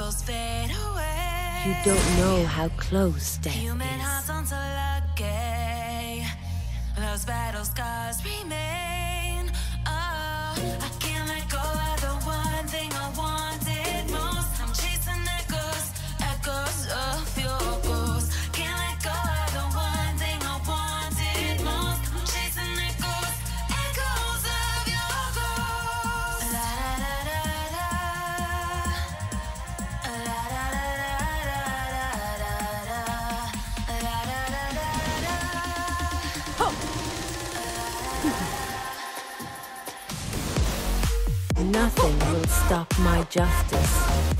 ripples fade away. You don't know how close death Human is. hearts aren't so lucky. Those battle scars remain. Oh, I can't let go of the one thing I wanted most. I'm chasing echoes, echoes of your ghost. Can't let go of the one thing I wanted most. I'm chasing echoes, echoes of your ghost. La da da da da. La da da Nothing will stop my justice.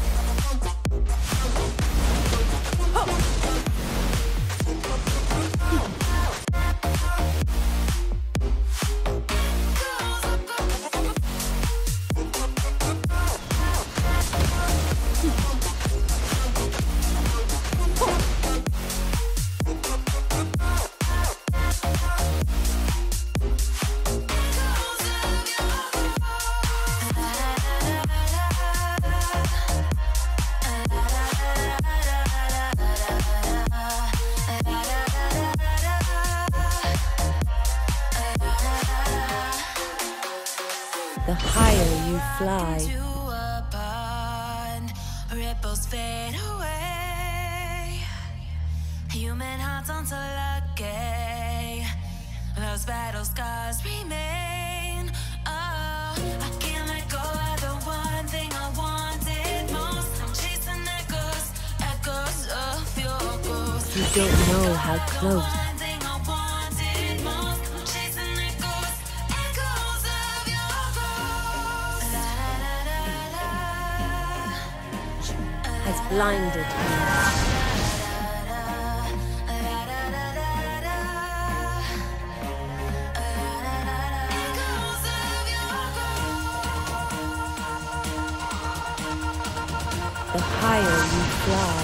The higher you fly, to a pond, ripples fade away. Human hearts aren't so lucky. Those battle scars remain. Oh, I can't let go of the one thing I wanted most. I'm chasing echoes, echoes of your ghost. you don't know how close. One thing I wanted most. I'm chasing echoes, echoes of your ghost. La da da da da. Has blinded me. Echoes of your ghost. The higher you fly,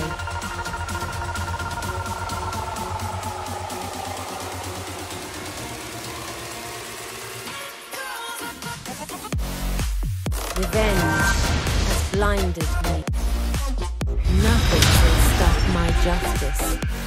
revenge has blinded me. Nothing will stop my justice.